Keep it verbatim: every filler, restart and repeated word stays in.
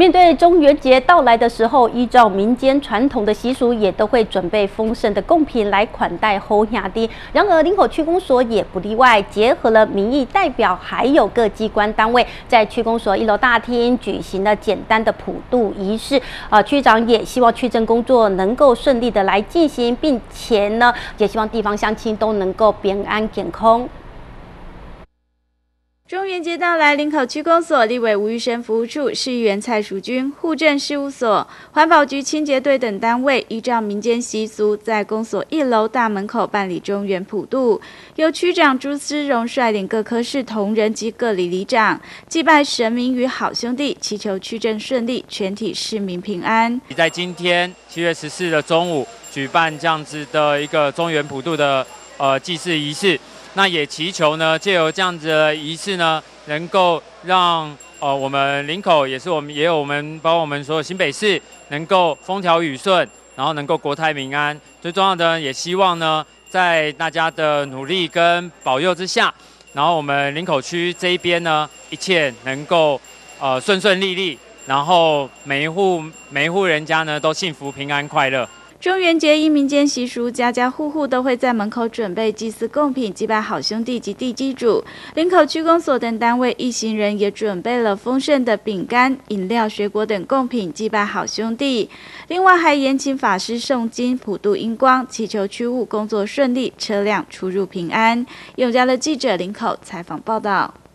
面对中元节到来的时候，依照民间传统的习俗，也都会准备丰盛的贡品来款待侯兄弟。然而，林口区公所也不例外，结合了民意代表还有各机关单位，在区公所一楼大厅举行了简单的普渡仪式。啊，区长也希望区政工作能够顺利的来进行，并且呢，也希望地方乡亲都能够平安健康。 中元节到来，林口区公所、立委吴玉生服务处、市议员蔡淑君、户政事务所、环保局清洁队等单位，依照民间习俗，在公所一楼大门口办理中元普渡。由区长朱思荣率领各科室同仁及各里里长，祭拜神明与好兄弟，祈求区政顺利，全体市民平安。 在今天七月十四的中午，举办这样子的一个中元普渡的呃祭祀仪式。 那也祈求呢，借由这样子的仪式呢，能够让呃我们林口也是我们也有我们包括我们所有新北市能够风调雨顺，然后能够国泰民安。最重要的也希望呢，在大家的努力跟保佑之下，然后我们林口区这一边呢，一切能够呃顺顺利利，然后每一户每一户人家呢都幸福平安快乐。 中元节因民间习俗，家家户户都会在门口准备祭祀贡品，祭拜好兄弟及地基主。林口区公所等单位一行人也准备了丰盛的饼干、饮料、水果等贡品，祭拜好兄弟。另外还延请法师诵经、普渡阴光，祈求区务工作顺利，车辆出入平安。永嘉的记者林口采访报道。